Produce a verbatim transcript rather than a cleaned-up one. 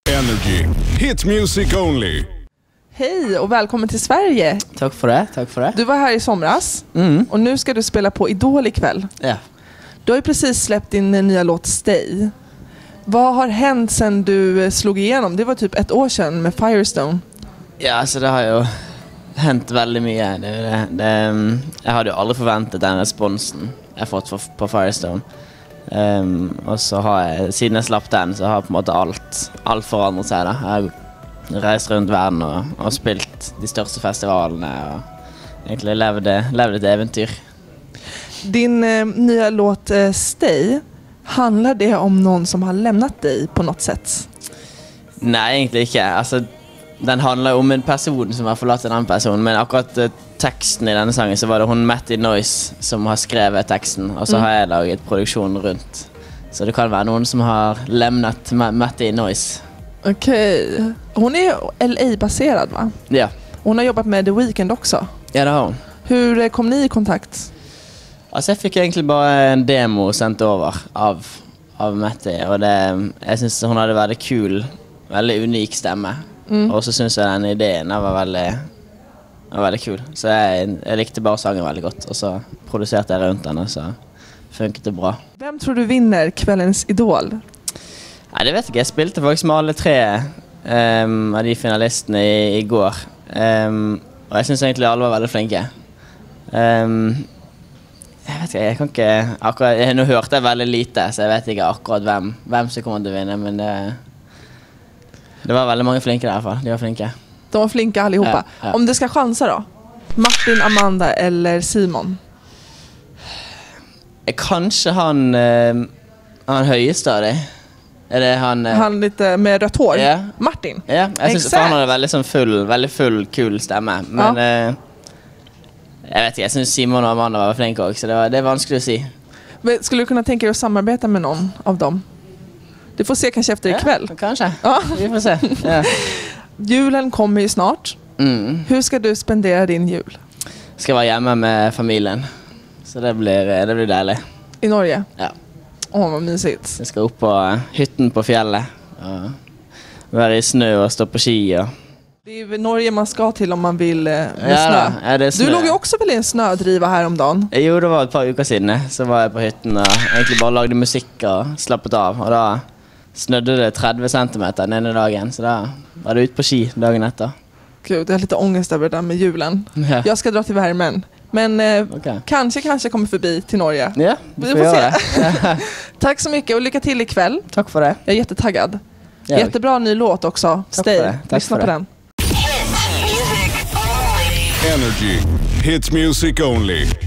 Energy. Hit music only. Hej och välkommen till Sverige. Tack för det, tack för det. Du var här i somras Mm. och nu ska du spela på Idol ikväll. Ja. Du har ju precis släppt din nya låt Stay. Vad har hänt sen du slog igenom? Det var typ ett år sedan med Firestone. Ja, alltså det har jo hänt veldig mye. Det, det, det, jeg hadde jo aldri forventet den responsen jeg har fått for, på Firestone. Um, og så har jeg, siden jeg slapp den, så har på en måte alt, alt forandret seg da. Jeg har reist rundt verden og, og spilt de største festivalene og egentlig levd, levd et eventyr. Din eh, nya låt eh, Stay, handlar det om någon som har lämnat dig på något sätt? Nei, egentlig ikke. Altså, den handler jo om en person som har forlatt en annen person, men akkurat uh, teksten i denne sangen, så var det hun Matty Noise som har skrevet teksten, og så Mm. har jeg laget produksjonen rundt. Så det kan være noen som har lämnat Ma- Matty Noise. Okej. Hon är L A-baserad, va? Ja, Hon har jobbat med The Weeknd också. ja det har hun. Hur eh, kom ni i kontakt? Altså, jeg fikk egentlig bare en demo sendt over av, av Matty, og det, jeg synes hun hadde veldig kul, veldig unik stemme. Mm. Og så synes jeg den ideen var veldig, var veldig kul. Så jeg, jeg likte bare sangen veldig godt, og så produserte jeg rundt den, og så funket det bra. Vem tror du vinner kvällens Idol? Nei, det vet jeg ikke. Jeg spilte faktisk med alle tre um, av de finalistene i, i går. Um, og jeg synes egentlig alle var veldig flinke. Um, jeg vet ikke, jeg kan ikke akkurat, jeg, nå hørte jeg veldig lite, så jeg vet ikke akkurat hvem, hvem som kommer til å vinne, men det, det var veldig mange flinke der i hvert fall. De var flinke. De var flinka allihopa. Ja, ja. Om du ska chansa då? Martin, Amanda eller Simon? Eh, Kanskje han, uh, han høyeste av det. Er det han... Uh, Han lite med rött hår. Ja. Martin. Ja, jeg synes Exakt. for han hadde veldig sånn full, veldig full, kul stemme. Men eh, jeg vet ikke, jeg synes Simon og Amanda var flinke også, så det, var, det er vanskelig å si. Men skulle du kunna tänka dig att samarbeta med någon av dem? Du får se kanske efter ikväll. Ja, kanskje. Ja. Vi får se. Ja. Julen kommer ju snart. Mm. Hur ska du spendera din jul? Skal være hjemme med familien, så det blir, det blir deilig. I Norge? Ja. Åh, vad mysigt. Jeg skal opp på hytten på fjellet, og være i snø og stå på ski. Og... Det är ju Norge man ska till om man vill eh, med Ja, snö. ja, det er snø. Du låg ju också väl i en snödriva här om dagen. Jo, det var et par uker siden, så var jeg på hytten og egentlig bare lagde musikk og slappet av. Og da snødde det tretti centimeter den ene dagen, så da var det ut på ski dagen etter. Gud, jag har lite ångest över det där med julen. Ja, Jag ska dra till värmen. Men eh, ok. kanske, kanske kommer förbi till Norge. Ja, Vi vi får får se. gjøre det. Ja. Tack så mycket och lycka till ikväll. Takk for det. Jag är jättetaggad. Ja, Jättebra ny låt också. Tack Stay. för det. Tack Lyssna för på det. den. Energy. Hit music only.